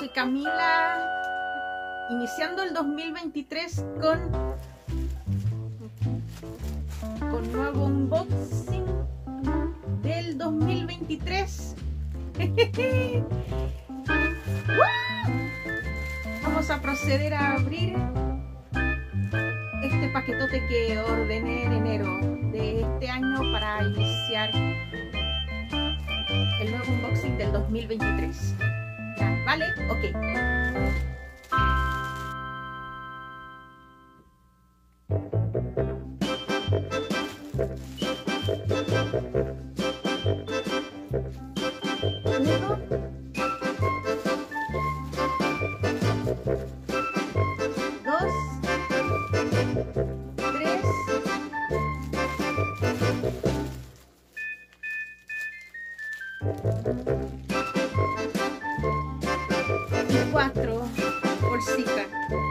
soy Camila, iniciando el 2023 con nuevo unboxing del 2023. Vamos a proceder a abrir este paquetote que ordené en enero de este año para iniciar el nuevo unboxing del 2023. ¿Ya? ¿Vale? Ok. Y 4 bolsitas.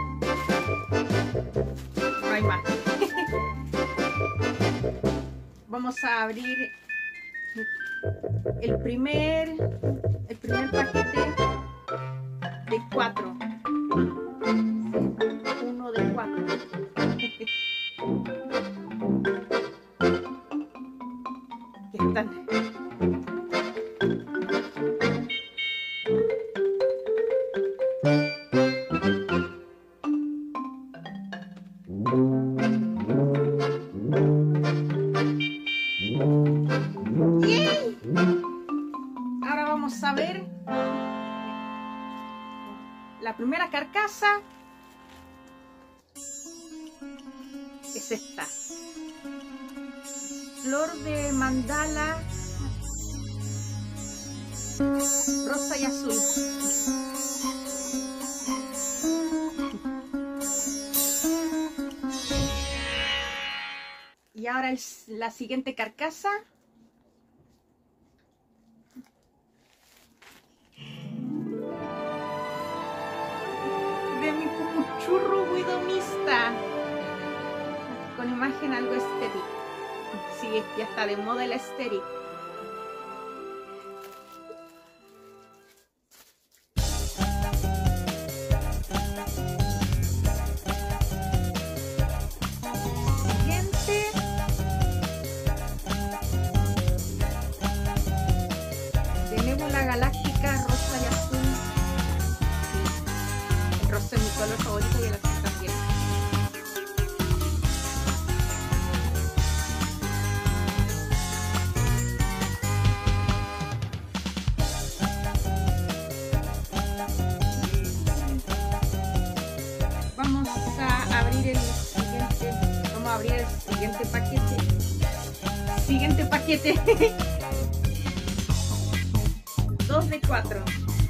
No hay más. Vamos a abrir el primer paquete de 4. Uno de 4. ¿Qué están? ¡Yay! Ahora vamos a ver la primera carcasa. Es esta. Flor de mandala rosa y azul. Y ahora es la siguiente carcasa. De mi pumuchurro guidomista. Con imagen algo estética. Sí, ya está de moda el estético. Nébula galáctica rosa y azul. El rosa es mi color favorito y el azul también. Vamos a abrir el siguiente paquete. Siguiente paquete. 2 de 4.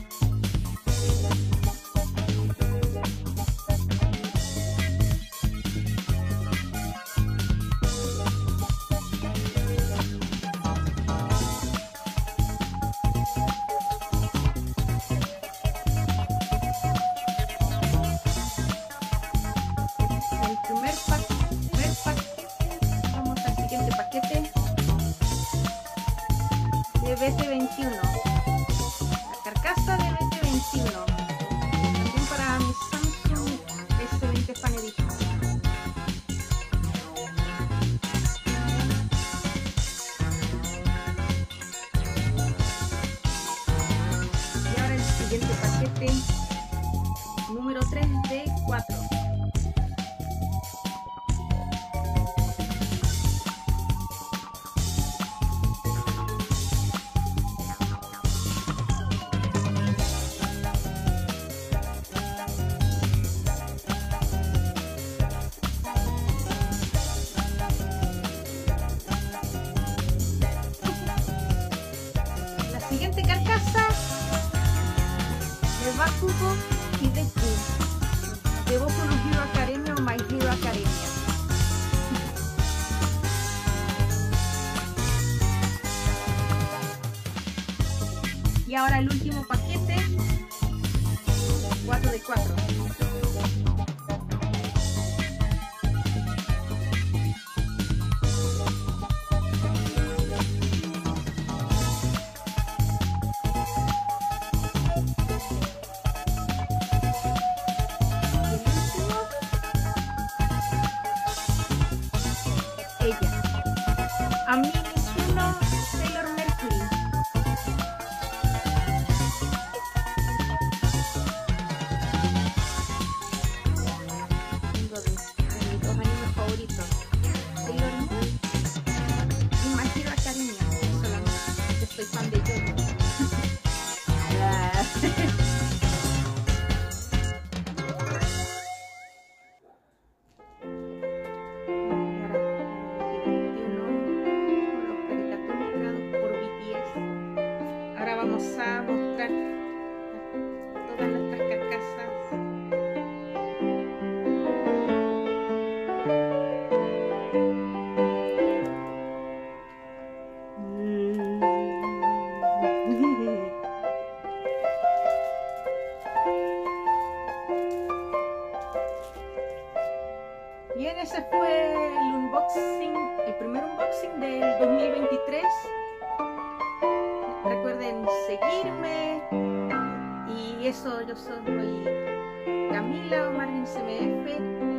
El primer paquete. Vamos al siguiente paquete de BT21. Carcasa de BT21, también para mi Samsung S20 Fan Edition. Y ahora el siguiente paquete, número 3 de 4. Siguiente carcasa de Bakugo y Deku de Boku no Hero Academia o My Hero Academia. Y ahora el último paquete, 4 de 4. Ahora vamos a mostrar todas nuestras carcasas. Bien, ese fue el unboxing, el primer unboxing del 2023. Recuerden seguirme. Y eso, yo soy Camila o Marvin CMF.